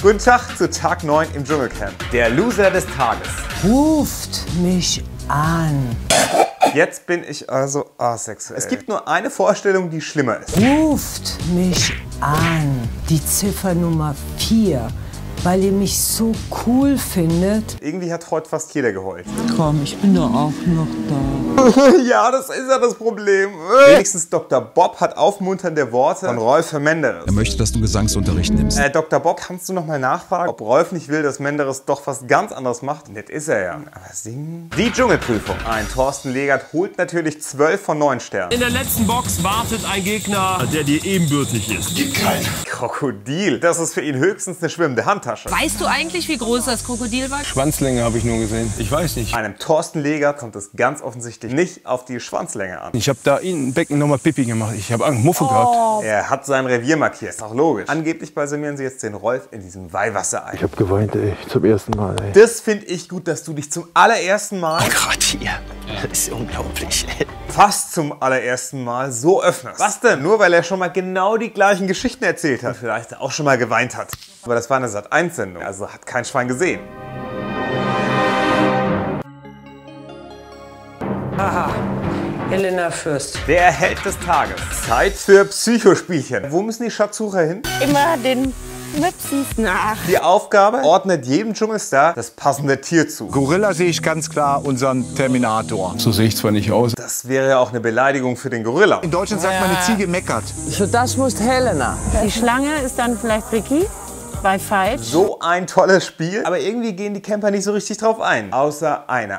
Guten Tag zu Tag 9 im Dschungelcamp. Der Loser des Tages. Ruft mich an. Jetzt bin ich also asexuell. Es gibt nur eine Vorstellung, die schlimmer ist. Ruft mich an. Die Ziffer Nummer 4. Weil ihr mich so cool findet. Irgendwie hat heute fast jeder geheult. Komm, ich bin doch auch noch da. Ja, das ist ja das Problem. Wenigstens Dr. Bob hat aufmunternde Worte von Rolf für Menderes. Er möchte, dass du Gesangsunterricht nimmst. Dr. Bob, kannst du noch mal nachfragen, ob Rolf nicht will, dass Menderes doch was ganz anderes macht? Nett ist er ja. Aber singen? Die Dschungelprüfung. Ein Thorsten Legert holt natürlich 12 von 9 Sternen. In der letzten Box wartet ein Gegner, der dir ebenbürtig ist. Gibt keinen. Krokodil. Das ist für ihn höchstens eine schwimmende Handtasche. Weißt du eigentlich, wie groß das Krokodil war? Schwanzlänge habe ich nur gesehen. Ich weiß nicht. Einem Thorsten Legert kommt es ganz offensichtlich nicht auf die Schwanzlänge an. Ich habe da in Becken nochmal Pipi gemacht. Ich habe Angst, Muffe gehabt. Er hat sein Revier markiert. Ist auch logisch. Angeblich balsamieren sie jetzt den Rolf in diesem Weihwasser ein. Ich habe geweint, ey, zum ersten Mal, ey. Das finde ich gut, dass du dich zum allerersten Mal, Gott hier, das ist unglaublich. fast zum allerersten Mal so öffnest. Was denn? Nur weil er schon mal genau die gleichen Geschichten erzählt hat. Und vielleicht auch schon mal geweint hat. Aber das war eine Sat.1-Sendung, also hat kein Schwein gesehen. Haha, Helena Fürst. Der Held des Tages. Zeit für Psychospielchen. Wo müssen die Schatzsucher hin? Immer den Möpsis nach. Die Aufgabe ordnet jedem Dschungelstar das passende Tier zu. Gorilla sehe ich ganz klar unseren Terminator. So sehe ich zwar nicht aus. Das wäre ja auch eine Beleidigung für den Gorilla. In Deutschland sagt man, eine Ziege meckert. Für das muss Helena. Die Schlange ist dann vielleicht Ricky bei Falsch. So ein tolles Spiel, aber irgendwie gehen die Camper nicht so richtig drauf ein. Außer einer.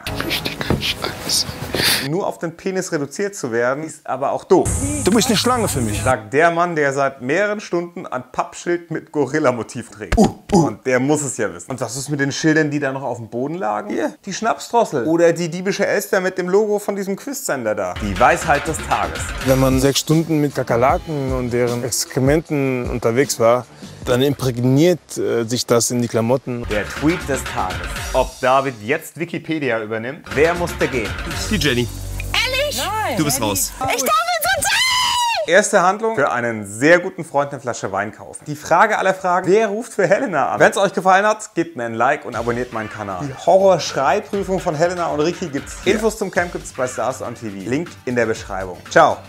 Nur auf den Penis reduziert zu werden, ist aber auch doof. Du bist eine Schlange für mich. Sagt der Mann, der seit mehreren Stunden ein Pappschild mit Gorilla-Motiv trägt. Und der muss es ja wissen. Und was ist mit den Schildern, die da noch auf dem Boden lagen? Hier, die Schnapsdrossel. Oder die diebische Elster mit dem Logo von diesem Quizsender da. Die Weisheit des Tages. Wenn man 6 Stunden mit Kakerlaken und deren Exkrementen unterwegs war, dann imprägniert sich das in die Klamotten. Der Tweet des Tages. Ob David jetzt Wikipedia übernimmt, wer musste gehen? Die Jenny. Ehrlich? Du bist raus. Ich darf jetzt total! Erste Handlung: für einen sehr guten Freund eine Flasche Wein kaufen. Die Frage aller Fragen: wer ruft für Helena an? Wenn es euch gefallen hat, gebt mir ein Like und abonniert meinen Kanal. Die Horror-Schreiprüfung von Helena und Ricky gibt's hier. Infos zum Camp gibt's bei Stars on TV. Link in der Beschreibung. Ciao.